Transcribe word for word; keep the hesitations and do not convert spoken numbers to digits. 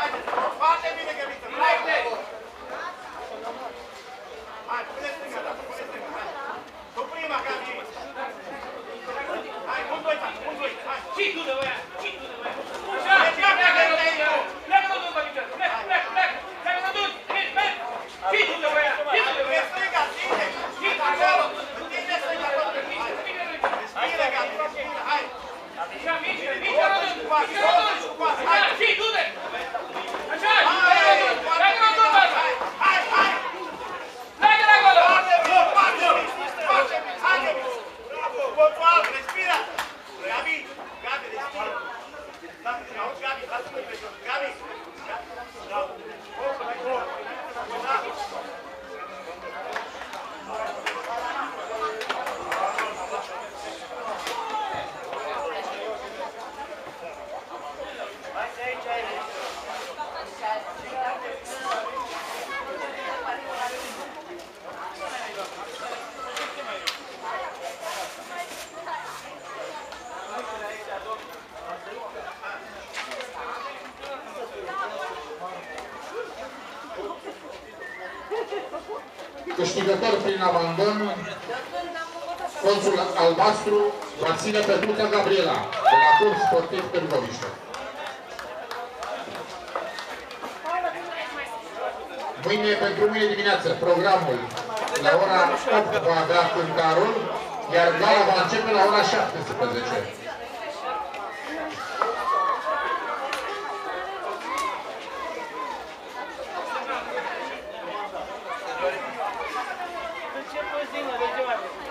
Foarte bine, Găbiță! Bravo! Hai, pune stânga, da, pune stânga, hai! Tu prima, Gabi! Hai, un, doi, un, doi, hai! Și tu de voia, și tu de voia! Așa, pleacă, pleacă, nu dun, băbiță! Plec, plec, plec! Pleacă, nu dun! Mergi, mergi! Și tu de voia, și tu de voia! Stânga, ține! Și tu acolo! Ține stânga, tot! Respiră, Gabi, respiră, hai! Așa, mișcă, mișcă, nu dun! Mișcă, nu dun! Așa, și tu de! Așa, pleacă, nu dun! Pleacă, nu dun, bărba! Hai, hai! Pleacă de acolo! Foarte bine, foarte bine, foarte bine! Hai, Gabi! Bravo! Corpul alb, respiră! Gabi, Gabi, respiră! Auzi, Gabi, lasă-mă pe jos! Gabi! Bravo! Bravo! Câștigător prin abandon, Colțul albastru, va ține Petruța Gabriela, de la Club Sportiv Târgoviște. Mâine, pentru mâine dimineață, programul la ora opt va avea cântarul, iar gala va începe la ora șaptesprezece. Ce poți din, de ce mai